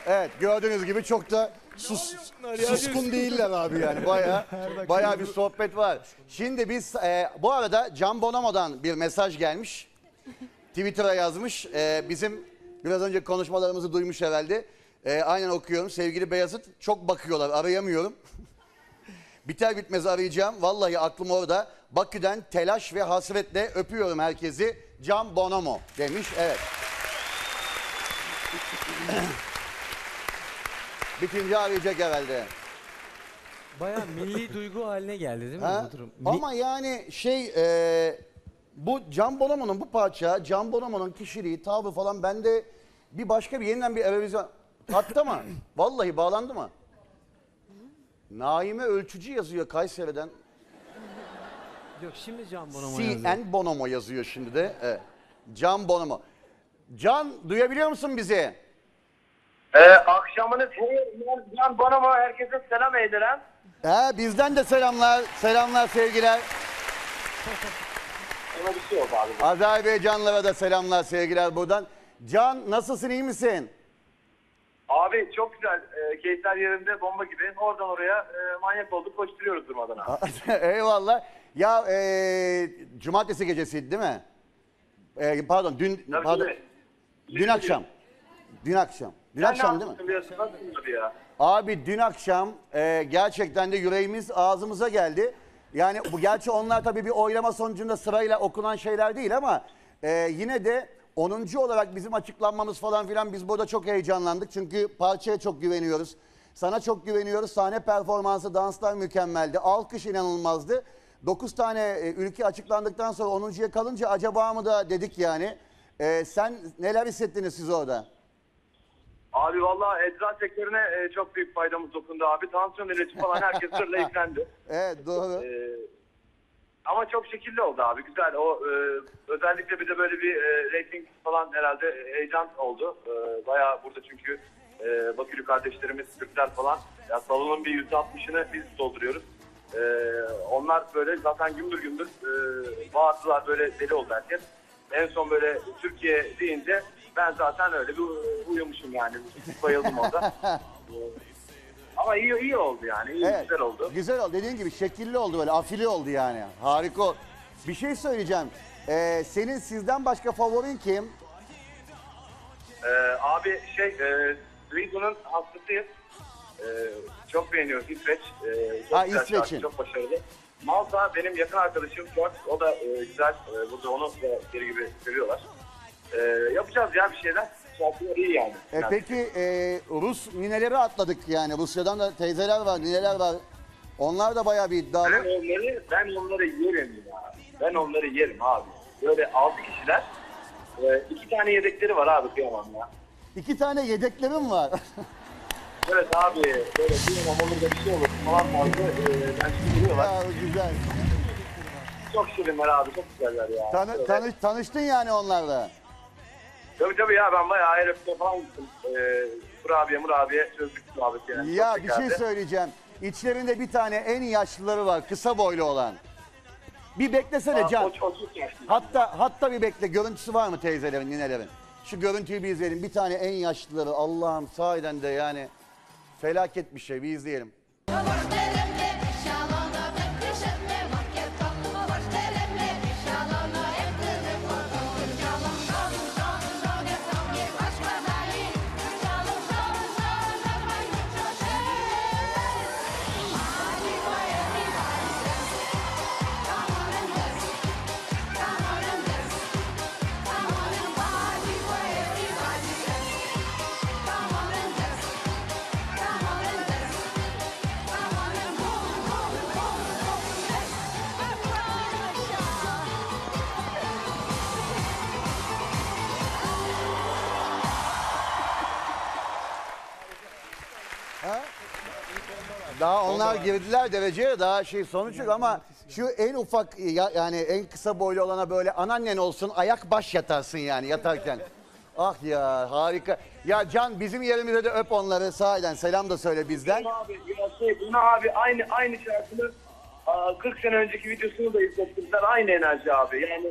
Evet, gördüğünüz gibi çok da suskun değiller abi yani. Bayağı bir sohbet var. Şimdi biz bu arada Can Bonomo'dan bir mesaj gelmiş. Twitter'a yazmış. Bizim biraz önce konuşmalarımızı duymuş herhalde. Aynen okuyorum. Sevgili Beyazıt, çok bakıyorlar, arayamıyorum. Biter bitmez arayacağım. Vallahi aklım orada. Bakü'den telaş ve hasretle öpüyorum herkesi. Can Bonomo demiş. Evet. Bitince arayacak herhalde. Bayağı milli duygu haline geldi değil mi Ha? bu durum? Ama yani bu Can Bonomo'nun bu parça, Can Bonomo'nun kişiliği, tavrı falan bende bir başka bir yeniden bir Eurovision hatta mı? Vallahi bağlandı mı? Naime Ölçücü yazıyor Kayseri'den. Yok şimdi Can Bonomo CN Bonomo yazıyor şimdi de. Evet. Can Bonomo. Can, duyabiliyor musun bizi? Akşamınız Can Bonomo, herkese selam ederim. Bizden de selamlar, selamlar, sevgiler. Ona bir şey oldu abi. Azerbaycanlara da selamlar, sevgiler buradan. Can, nasılsın, iyi misin? Abi çok güzel, keyifler yerinde, bomba gibi. Oradan oraya manyak olduk, koşturuyoruz durmadan abi. Eyvallah. Ya cumartesi gecesiydi değil mi? Pardon, dün akşam. Dün akşam. Dün akşam değil mi? Ya? Abi dün akşam gerçekten de yüreğimiz ağzımıza geldi. Yani bu gerçi onlar tabii bir oylama sonucunda sırayla okunan şeyler değil ama yine de 10. olarak bizim açıklanmamız falan filan biz burada çok heyecanlandık. Çünkü parçaya çok güveniyoruz. Sana çok güveniyoruz. Sahne performansı, danslar mükemmeldi. Alkış inanılmazdı. 9 tane ülke açıklandıktan sonra 10.ya kalınca acaba mı da dedik yani. Sen neler hissettiniz siz orada? Abi valla eczacı sektörüne çok büyük faydamız dokundu abi. Tansiyon ilacı falan herkes sırla yüklendi. Evet, doğru. Ama çok şekilli oldu abi, güzel. Özellikle bir de böyle bir rating falan herhalde heyecan oldu. Bayağı burada çünkü Bakülü kardeşlerimiz, Türkler falan. Ya salonun bir %60'ını biz dolduruyoruz. Onlar böyle zaten gümbür gümbür bağırdılar, böyle deli oldu herkes. En son böyle Türkiye deyince ben zaten öyle bir uyumuşum yani. Bayıldım orada. Ama iyi oldu yani. Güzel oldu. Güzel oldu. Dediğin gibi şekilli oldu, böyle afili oldu yani. Harika. Bir şey söyleyeceğim. Senin sizden başka favorin kim? Abi Duygu'nun hastasıyız. Çok beğeniyoruz. İsveç. Çok güzel İsveç'in. şarkı, çok başarılı. Malta benim yakın arkadaşım George. O da güzel. Burada onu da geri gibi seviyorlar. Yapacağız ya bir şeyler. Şarkılar iyi yani. Peki Rus nineleri atladık yani. Rusya'dan da teyzeler var, nineler var. Onlar da bayağı bir iddialı. Ben onları yerim ya. Ben onları yerim abi. Böyle 6 kişiler. 2 tane yedekleri var abi, kıyamam ya. 2 tane yedeklerim var. Evet abi. Böyle kıyamam, olur da bir şey olur falan vardı. Ben şimdi biliyorlar. Ya, güzel. Çok şirinler abi, çok güzeller ya. Tanıştın yani onlarla. Tabii ya, ben bayağı Aerof'ta falan gittim. Murabiye çözdük abi yani. Ya bir şey söyleyeceğim. İçlerinde bir tane en yaşlıları var, kısa boylu olan. Bir beklesene Can. Hatta bir bekle. Görüntüsü var mı teyzelerin, ninelerin? Şu görüntüyü bir izleyelim. Bir tane en yaşlıları. Allah'ım, sahiden de yani felaket bir şey. Bir izleyelim. Daha onlar girdiler dereceye, daha sonuç yok ama şu en ufak yani en kısa boylu olana böyle anannen olsun, ayak baş yatarsın yani yatarken. Ah ya, harika. Ya Can, bizim yerimize de öp onları sahiden, selam da söyle bizden. Bunu abi aynı şarkının 40 sene önceki videosunu da izlettirdiler, aynı enerji abi yani.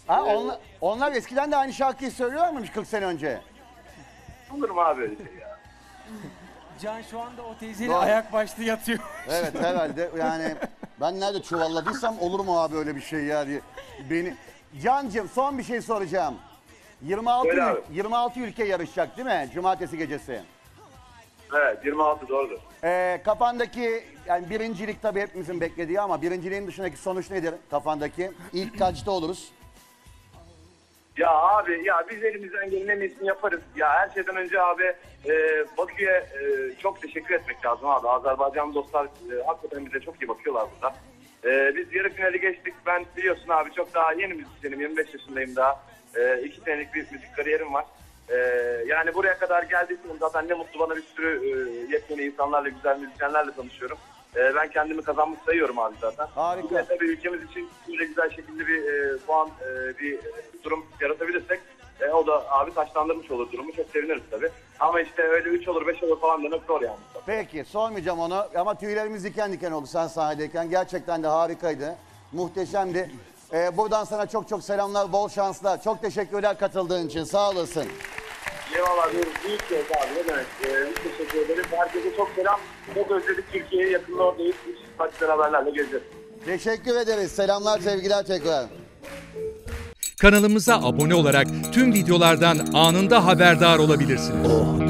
Onlar eskiden de aynı şarkıyı söylüyor muymuş 40 sene önce? Olur mu abi öyle şey ya? Can şu anda o teyzeyle Doğru. ayak başlı yatıyor. Evet herhalde yani ben nerede çuvalladıysam olur mu abi öyle bir şey ya diye. Cancığım son bir şey soracağım. 26, Söyle abi. 26 ülke yarışacak değil mi? Cumartesi gecesi. Evet 26 doğrudur. Kafandaki yani birincilik tabii hepimizin beklediği ama birinciliğin dışındaki sonuç nedir kafandaki? İlk kaçta oluruz? Ya abi ya biz elimizden gelen en iyisini yaparız. Ya her şeyden önce abi Bakü'ye çok teşekkür etmek lazım abi. Azerbaycan dostlar hakikaten bize çok iyi bakıyorlar burada. Biz yarı finali geçtik. Ben biliyorsun abi çok daha yeni müzisyenim. 25 yaşındayım daha. 2 senelik bir müzik kariyerim var. Yani buraya kadar geldiysem zaten ne mutlu bana, bir sürü yepyeni insanlarla, güzel müzisyenlerle tanışıyorum. Ben kendimi kazanmış sayıyorum abi zaten. Harika. Ve tabii ülkemiz için böyle güzel şekilde bir puan, bir durum yaratabilirsek o da abi taşlandırmış olur durumu. Çok seviniriz tabii. Ama işte öyle 3 olur 5 olur falan demek zor yani. Peki sormayacağım onu ama tüylerimiz diken diken oldu sen sahnedeyken. Gerçekten de harikaydı. Muhteşemdi. Buradan sana çok çok selamlar, bol şanslar. Çok teşekkürler katıldığın için. Sağ olasın. Eyvallah, büyük söz abi, ne demek. Çok teşekkür ederim. Herkese çok selam. Çok özledik Türkiye'yi, yakında oradayız. Kaç haberlerle gezeceğiz. Teşekkür ederiz. Selamlar, sevgiler tekrar. Kanalımıza abone olarak tüm videolardan anında haberdar olabilirsiniz.